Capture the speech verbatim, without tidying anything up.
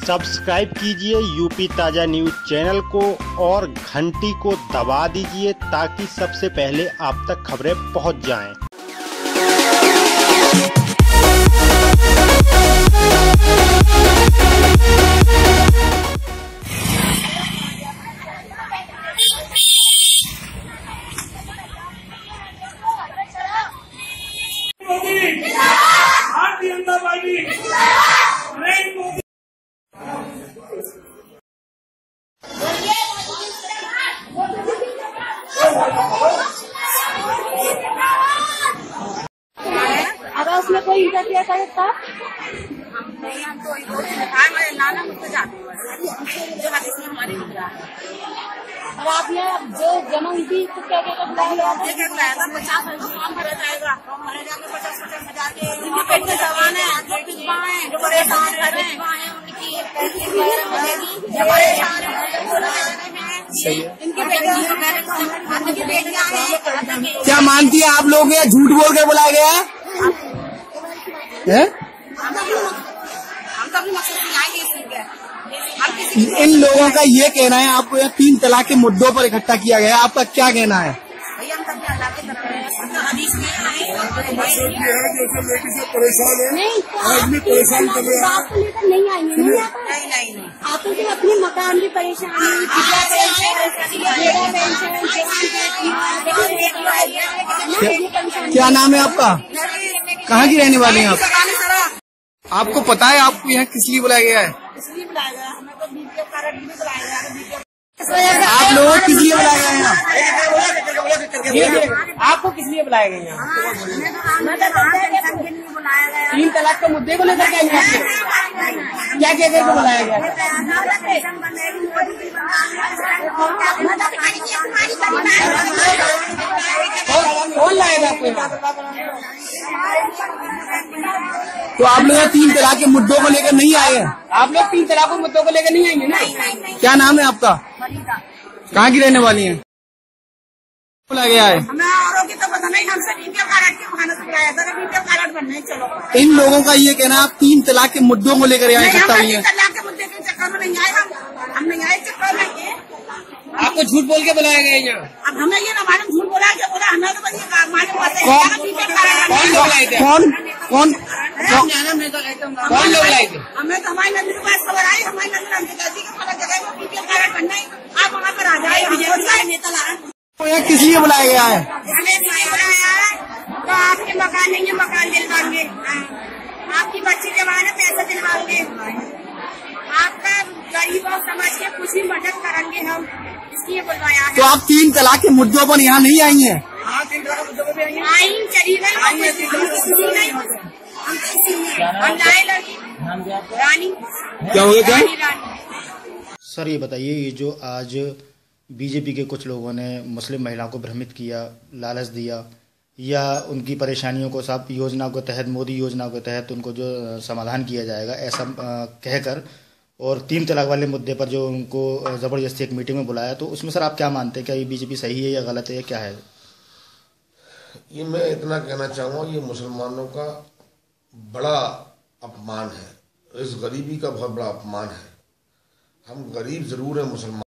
Subscribe कीजिए UP ताज़ा news channel को और घंटी को दबा दीजिए ताकि सबसे पहले आप तक खबरें पहुंच जाएं। अगर उसमें कोई इंटरफेयर करे तब नहीं, हम तो हमारे नाना मुझसे जाते हैं जो हाथी से हमारे और आप यहाँ जो जमा हुई थी तो क्या क्या बुलाया गया था? क्या बुलाया था? पचास हजार फॉर्म भरा जाएगा। हमारे जाके पचास पचास हजार के जिनके पेट में जवान है, जो पिछवा है, जो परेशान कर रहे हैं, उनकी पैसे वगैरह मिलेगी। जो परेशान है इनके बेटियां क्या मानती है आप लोग? ये झूठ बोल के बुलाया गया है? हम तो अपनी मकसद से आएंगे इसलिए इन लोगों का ये कहना है आपको यह तीन तलाक के मुद्दों पर इकट्ठा किया गया है, आपका क्या कहना है? भैया हम सब अल्लाह की तरफ है, तो हदीस में मकसद ये है जैसे लेडी से परेशान है, नहीं आदमी परेशान कर रहे हैं। बात को लेकर नहीं आएंगे नहीं आप नहीं नहीं नहीं आप तो सिर्फ अपने मकान की परेशानी क्या, क्या नाम है आपका? कहाँ की रहने वाली हैं आप? आपको पता है आपको यहाँ किस लिए बुलाया गया है? इसलिए बुलाया गया, हमें तो बीपीएफ कार्ड भी बुलाया गया। आप लोगों को किस लिए बुलाया गया है यहाँ? आपको किस लिए बुलाया गया यहाँ? बुलाया गया तीन तलाक के मुद्दे को लेकर क्या क्या क्या करके बुलाया गया? कौन लाएगा आपको यहाँ? तो आप लोग यहाँ तीन तलाक के मुद्दों को लेकर नहीं आए हैं? आप लोग तीन तलाक के मुद्दों को लेकर नहीं आएंगे ना? क्या नाम है आपका? कहाँ की रहने वाली हैं? बुलाया गया है? हमें औरों की तो पता नहीं, हमसे बीपीएफ कार्ड के बहाने से बुलाया था, बीपीएफ कार्ड बनने चलो। इन लोगों का ये कहना है आप तीन तलाक के मुद्दों को लेकर यहाँ इकट्ठा हुई है। तलाक के मुद्दे के चक्कर में नहीं आए हम, हम नहीं आए चक्कर में। आपको झूठ बोल के बुलाया गया यहाँ? अब हमें ये ना मालूम झूठ बोला क्या बोला, हमें तो बस ये मालूम होता है कौन बीपीएफ कार्ड कौन लोग लाए थे? कौन कौन कौन लोग लाए थे? हमें तो हमारी नजर के पास खबर आई, हमारी नजर हमसे कहती कि फला जगह में बीपीएफ कार्ड बनना है, आप वहाँ पर आ जाए। नेता ला तो यहाँ किस लिए बुलाया गया है? हमें इसलिए बुलाया है तो आपके मकान नहीं है, मकान दिलवाएंगे, आपकी बच्ची जवान है, पैसा दिलवाएंगे, आपका गरीब और समाज के खुशी मदद करेंगे हम, इसलिए बुलवाया है। तो आप तीन तलाक के मुद्दों पर यहाँ नहीं आई हैं? आइन चली गई, हम किसी नहीं, हम किसी में हम लाए लड़की रानी। क्या हो गया क्या? रानी रानी सर ये बताइए, ये जो आज बीजेपी के कुछ लोगों ने मुस्लिम महिलाओं को भ्रमित किया, लालच दिया या उनकी परेशानियों को सब योजना के तहत, मोदी योजना के तहत उनको जो समाधान किया जाएगा ऐसा कहकर, और तीन तलाक वाले मुद्दे पर जो उनको ज़बरदस्ती एक मीटिंग में बुलाया, तो उसमें सर आप क्या मानते हैं? क्या ये बीजेपी सही है या गलत है या क्या है? ये मैं इतना कहना चाहूँगा, ये मुसलमानों का बड़ा अपमान है, इस गरीबी का बहुत बड़ा अपमान है। हम गरीब जरूर है मुसलमान।